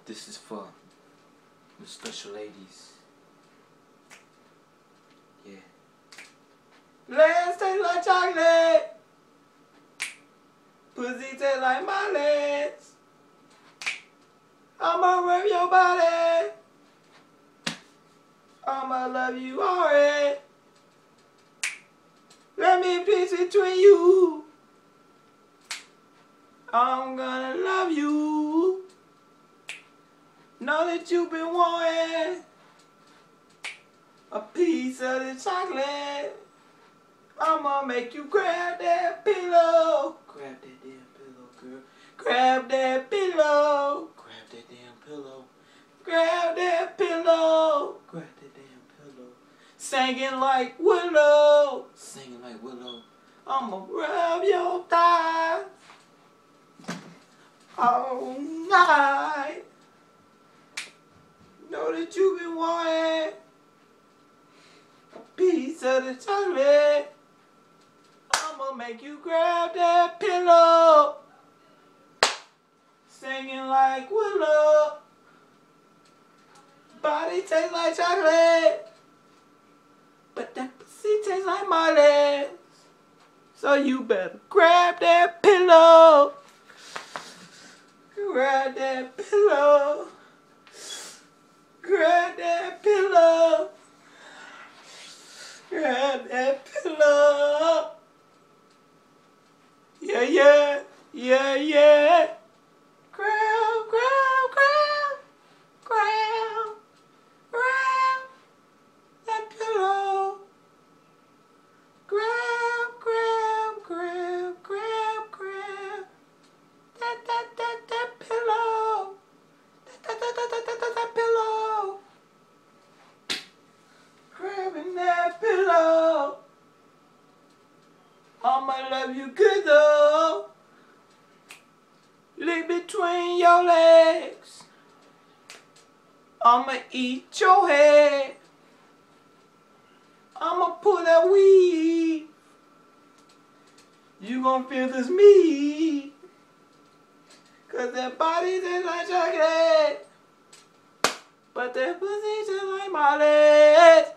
This is for the special ladies. Yeah. Legs taste like chocolate. Pussy taste like my legs. I'ma rub your body. I'ma love you alright. Let me piece between you. I'm gonna love you. Know that you've been wanting a piece of the chocolate. I'ma make you grab that pillow. Grab that damn pillow, girl. Grab that pillow. Grab that damn pillow. Grab that pillow. Grab that damn pillow. Singing like Willow. Singing like Willow. I'ma rub your thighs all night. Know that you've been wanting a piece of the chocolate. I'ma make you grab that pillow. Singing like Willow. Body tastes like chocolate, but that pussy tastes like my legs. So you better grab that pillow. Grab that pillow. Grab that pillow. Grab that pillow. Yeah, yeah, yeah, yeah. Grab, grab, grab, grab, grab that pillow. Grab, grab, grab, grab, grab that pillow. That pillow. Grabbing that pillow. I'ma love you good though. Lick between your legs. I'ma eat your head. I'ma pull that weed. You gon' feel this meat. Cause that body tastes like chocolate, but that pussy tastes like my legs.